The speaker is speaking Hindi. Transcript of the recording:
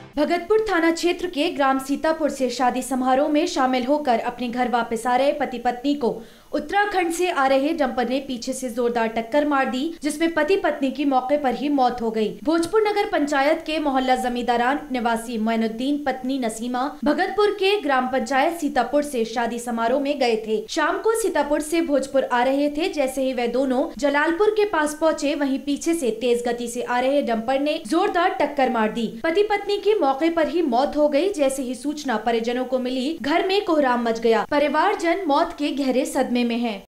भगतपुर थाना क्षेत्र के ग्राम सीतापुर से शादी समारोह में शामिल होकर अपने घर वापस आ रहे पति पत्नी को उत्तराखंड से आ रहे डंपर ने पीछे से जोरदार टक्कर मार दी, जिसमें पति पत्नी की मौके पर ही मौत हो गई। भोजपुर नगर पंचायत के मोहल्ला जमींदारान निवासी मोइनुद्दीन पत्नी नसीमा भगतपुर के ग्राम पंचायत सीतापुर से शादी समारोह में गए थे। शाम को सीतापुर से भोजपुर आ रहे थे। जैसे ही वे दोनों जलालपुर के पास पहुँचे, वहीं पीछे से तेज गति से आ रहे डंपर ने जोरदार टक्कर मार दी। पति पत्नी की मौके पर ही मौत हो गई। जैसे ही सूचना परिजनों को मिली, घर में कोहराम मच गया। परिवारजन मौत के गहरे सदमे में है।